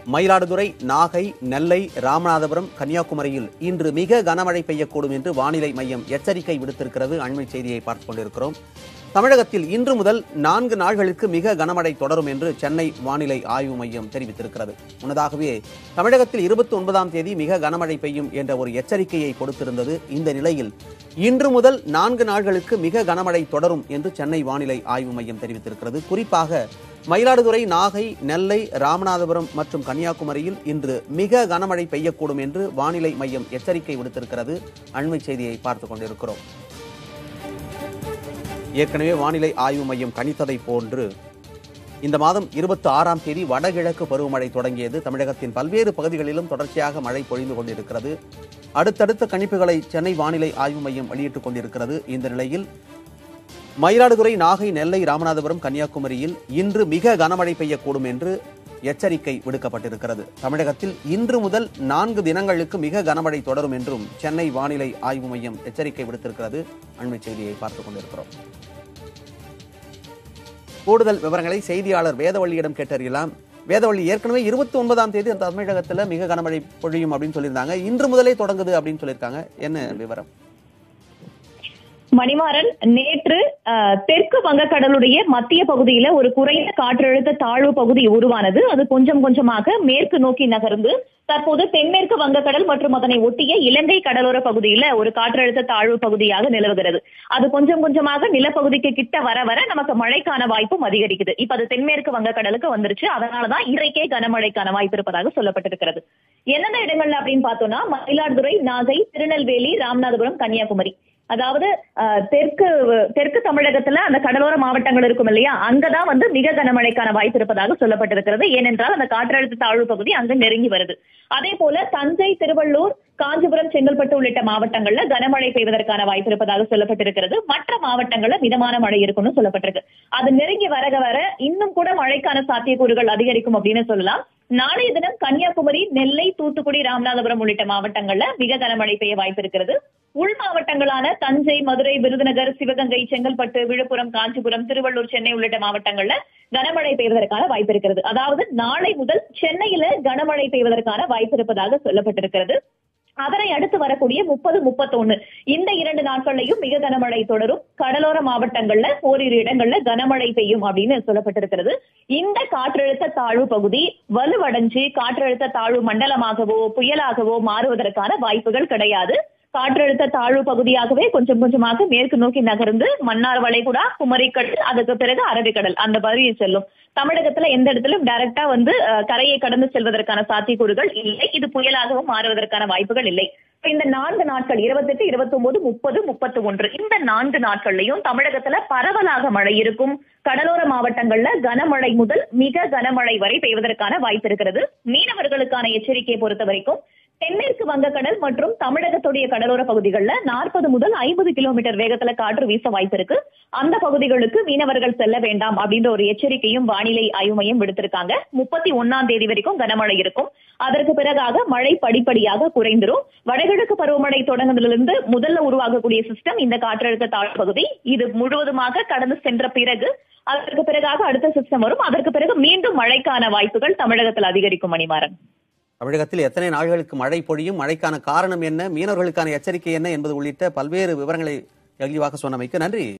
மயிலாடுதுறை, நாகை, நெல்லை, ராமநாதபுரம், கன்னியாகுமரியில் இன்று மிக கனமழை பெய்யக்கூடும் என்று வானிலை மையம் எச்சரிக்கை விடுத்திருக்கிறது. அண்மை செய்தியை பார்த்துக் கொண்டிருக்கிறோம். தமிழகத்தில் இன்று முதல் 4 நாட்களுக்கு மிக கனமழை தொடரும் என்று சென்னை வானிலை ஆய்வு மையம் தெரிவித்திருக்கிறது. முன்னதாகவே தமிழகத்தில் 29ஆம் தேதி மிக கனமழை பெய்யும் என்ற ஒரு எச்சரிக்கையை கொடுத்திருந்தது. இந்த நிலையில் இன்று முதல் 4 நாட்களுக்கு மிக கனமழை தொடரும் என்று சென்னை வானிலை ஆய்வு மையம் தெரிவித்திருக்கிறது. குறிப்பாக மயிலாடுதுறை, நாகை, நெல்லை, ராமநாதபுரம் மற்றும் கன்னியாகுமரியில் இன்று மிக கனமழை பெய்யக்கூடும் என்று வானிலை மையம் எச்சரிக்கை விடுத்திருக்கிறது. அண்மை செய்தியை பார்த்துக் கொண்டிருக்கிறோம். ஏற்கனவே வானிலை ஆய்வு மையம் கணித்ததை போன்று இந்த மாதம் 26ஆம் தேதி வடகிழக்கு பருவமழை தொடங்கியது. தமிழகத்தின் பல்வேறு பகுதிகளிலும் தொடர்ச்சியாக மழை பொழிந்து கொண்டிருக்கிறது. அடுத்தடுத்த கணிப்புகளை சென்னை வானிலை ஆய்வு மையம் வெளியிட்டுக் கொண்டிருக்கிறது. இந்த நிலையில் மயிலாடுதுறை, நாகை, நெல்லை, ராமநாதபுரம், கன்னியாகுமரியில் இன்று மிக கனமழை பெய்யக்கூடும் என்று எச்சரிக்கை விடுக்கப்பட்டிருக்கிறது. தமிழகத்தில் இன்று முதல் 4 தினங்களுக்கு மிக கனமழை தொடரும் என்றும் சென்னை வானிலை ஆய்வு மையம் எச்சரிக்கை விடுத்திருக்கிறது. அண்மை செய்தியை பார்த்துக் கொண்டிருக்கிறோம். கூடுதல் விவரங்களை செய்தியாளர் வேதவள்ளியிடம் கேட்டறியலாம். வேதவள்ளி, ஏற்கனவே 29ஆம் தேதி தமிழகத்தில் மிக கனமழை பொழியும் அப்படின்னு சொல்லியிருந்தாங்க. இன்று முதலே தொடங்குது அப்படின்னு சொல்லியிருக்காங்க. என்ன விவரம்? மணிமாறன், நேற்று தெற்கு வங்கக்கடலுடைய மத்திய பகுதியில ஒரு குறைந்த காற்றழுத்த தாழ்வு பகுதி உருவானது. அது கொஞ்சம் கொஞ்சமாக மேற்கு நோக்கி நகர்ந்து தற்போது தென்மேற்கு வங்கக்கடல் மற்றும் அதனை ஒட்டிய இலங்கை கடலோர பகுதியில ஒரு காற்றழுத்த தாழ்வு பகுதியாக நிலவுகிறது. அது கொஞ்சம் கொஞ்சமாக நிலப்பகுதிக்கு கிட்ட வர வர நமக்கு மழைக்கான வாய்ப்பும் அதிகரிக்குது. இப்ப அது தென்மேற்கு வங்கக்கடலுக்கு வந்துருச்சு. அதனாலதான் இன்றைக்கே கனமழைக்கான வாய்ப்பு இருப்பதாக சொல்லப்பட்டிருக்கிறது. எந்தெந்த இடங்கள்ல அப்படின்னு பார்த்தோம்னா மயிலாடுதுறை, நாகை, திருநெல்வேலி, ராமநாதபுரம், கன்னியாகுமரி. அதாவது தெற்கு தமிழகத்துல அந்த கடலோர மாவட்டங்கள் இருக்கும் இல்லையா, அங்கதான் மிக கனமழைக்கான வாய்ப்பு இருப்பதாக சொல்லப்பட்டிருக்கிறது. ஏனென்றால் அந்த காற்றழுத்த தாழ்வு பகுதி அங்க நெருங்கி வருது. அதே போல தஞ்சை, திருவள்ளூர், காஞ்சிபுரம், செங்கல்பட்டு உள்ளிட்ட மாவட்டங்கள்ல கனமழை பெய்வதற்கான வாய்ப்பு இருப்பதாக சொல்லப்பட்டிருக்கிறது. மற்ற மாவட்டங்கள்ல மிதமான மழை இருக்கும்னு சொல்லப்பட்டிருக்கு. அது நெருங்கி வர வர இன்னும் கூட மழைக்கான சாத்தியக்கூறுகள் அதிகரிக்கும் அப்படின்னு சொல்லலாம். நாளைய தினம் கன்னியாகுமரி, நெல்லை, தூத்துக்குடி, ராமநாதபுரம் உள்ளிட்ட மாவட்டங்கள்ல மிக கனமழை பெய்ய வாய்ப்பு இருக்கிறது. உள் மாவட்டங்களான தஞ்சை, மதுரை, விருதுநகர், சிவகங்கை, செங்கல்பட்டு, விழுப்புரம், காஞ்சிபுரம், திருவள்ளூர், சென்னை உள்ளிட்ட மாவட்டங்கள்ல கனமழை பெய்வதற்கான வாய்ப்பு இருக்கிறது. அதாவது நாளை முதல் சென்னையில கனமழை பெய்வதற்கான வாய்ப்பு இருப்பதாக சொல்லப்பட்டிருக்கிறது. அதனை அடுத்து வரக்கூடிய 30, 31 இந்த 2 நாட்கள்லையும் மிக கனமழை தொடரும். கடலோர மாவட்டங்கள்ல ஓரிரு இடங்கள்ல கனமழை பெய்யும் அப்படின்னு சொல்லப்பட்டிருக்கிறது. இந்த காற்றழுத்த தாழ்வு பகுதி வலுவடைஞ்சு காற்றழுத்த தாழ்வு மண்டலமாகவோ புயலாகவோ மாறுவதற்கான வாய்ப்புகள் கிடையாது. காற்றழுத்த தாழ்வு பகுதியாகவே கொஞ்சம் கொஞ்சமாக மேற்கு நோக்கி நகர்ந்து மன்னார் வளைகுடா, குமரிக்கடல், அதுக்கு பிறகு அரபிக்கடல் அந்த பகுதியில் செல்லும். தமிழகத்துல எந்த இடத்திலும் டைரக்டா கரையை கடந்து செல்வதற்கான சாத்தியக்கூறுகள் இல்லை. இது புயலாகவும் மாறுவதற்கான வாய்ப்புகள் இல்லை. இந்த 4 நாட்கள் 28, 29, 30, 31 இந்த 4 நாட்கள்லயும் தமிழகத்துல பரவலாக மழை இருக்கும். கடலோர மாவட்டங்கள்ல கனமழை முதல் மிக கனமழை வரை பெய்வதற்கான வாய்ப்பு இருக்கிறது. மீனவர்களுக்கான எச்சரிக்கையை பொறுத்த வரைக்கும் தென்மேற்கு வங்கக்கடல் மற்றும் தமிழகத்துடைய கடலோர பகுதிகளில் 40 முதல் 50 கிலோமீட்டர் வேகத்துல காற்று வீச வாய்ப்பு இருக்கு. அந்த பகுதிகளுக்கு மீனவர்கள் செல்ல வேண்டாம் அப்படின்ற ஒரு எச்சரிக்கையும் வானிலை ஆய்வு மையம் விடுத்திருக்காங்க. 31ஆம் தேதி வரைக்கும் கனமழை இருக்கும். அதற்கு பிறகாக மழை படிப்படியாக குறைந்துரும். வடகிழக்கு பருவமழை தொடங்குவதிலிருந்து முதல்ல உருவாகக்கூடிய சிஸ்டம் இந்த காற்றழுத்த தாழ்வு பகுதி. இது முழுவதுமாக கடந்து சென்ற பிறகு அதற்கு பிறகாக அடுத்த சிஸ்டம் வரும். அதற்கு பிறகு மீண்டும் மழைக்கான வாய்ப்புகள் தமிழகத்தில் அதிகரிக்கும். மணிமாறன், தமிழகத்தில் எத்தனை நாட்களுக்கு மழை பொழியும், மழைக்கான காரணம் என்ன, மீனவர்களுக்கான எச்சரிக்கை என்ன என்பது உள்ளிட்ட பல்வேறு விவரங்களை தெளிவாக சொன்னமைக்கு நன்றி.